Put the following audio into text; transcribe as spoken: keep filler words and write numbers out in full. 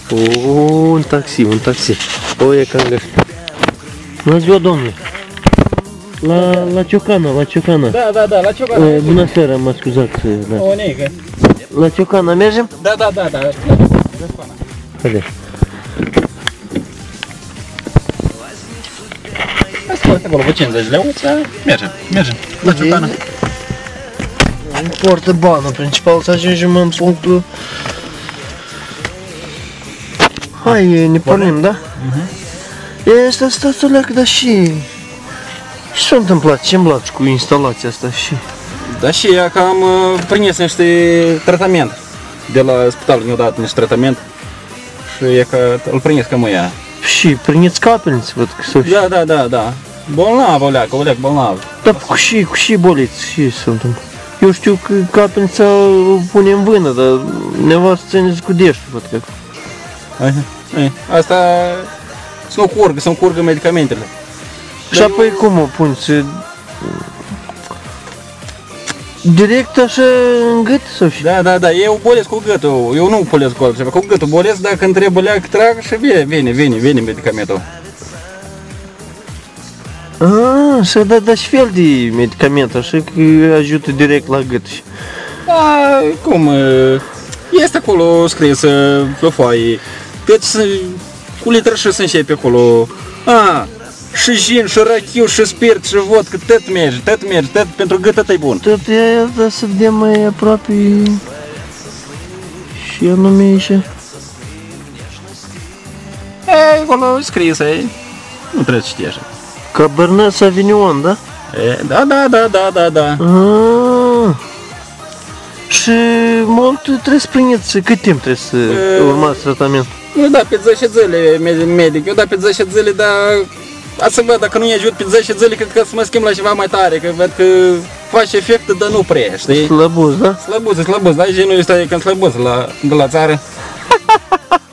Oh, un taxi, un taxi. O, e cam găsit. Bună ziua, domnule. La, la Ciocana, la Ciocana. Da, da, da, la Ciocana. E, bună seara, mă scuzați. Da. O negă. La Ciocana mergem? Da, da, da, da. Haide. Hai să poate acolo, vă cincizeci lei, mergem, mergem. La Ciocana. Nu importă banul, principal să ajungem în punctul... Hai, ne pornim, da? E, stai, stai, stai, leacă, dar și... Ce s-a întâmplat? Ce-mi place cu instalația asta și... Da, și ea că am uh, prins niște tratament. De la spital ne-au dat niște tratament. Și e că îl prins cam ea. Și priniți capelniți, văd că s-o... Da, da, da, da. Bolnav, o leacă, o leacă bolnav. Dar cu și, cu și boliți, și se întâmplă. Eu știu că capelnița o pune în vână, dar nevastă țineți cu dești, văd că... Hai, hai. Asta... să nu curgă, să nu curgă medicamentele. Și apoi cum o pun? Se... Direct așa în gât sau și? Da, da, da, eu bolesc cu gâtul, eu nu bolesc cu altceva, cu gâtul bolesc, dacă îmi trebuie leac, trag și vine, vine, vine, vine medicamentul. Ah, să da, da și fel de medicament, așa că ajută direct la gât. Da, cum, este acolo scris pe foaie, deci cu litră și să începe acolo. Ah, și gin, și rachiu, și spirit, și vodcă, tot merge, tot merge, tot pentru gât tot e bun. Tot e, da, să vedem mai aproape și anume așa. E, acolo scris, e, nu trebuie să citești. Cabernet Sauvignon, da? E, da, da, da, da, da, da. Ah. Și mult trebuie să prindeți, cât timp trebuie să e... urmați tratament? Eu da pe zece zile medic, eu da pe zece zile, dar a să văd, dacă nu-i ajut pe zece zile, cred că să mă schimb la ceva mai tare, că văd că face efect, dar nu prea, știi? Slăbuz, da? Slăbuz, slăbuz, da? Genul ăsta e când slăbuz la, de la țară.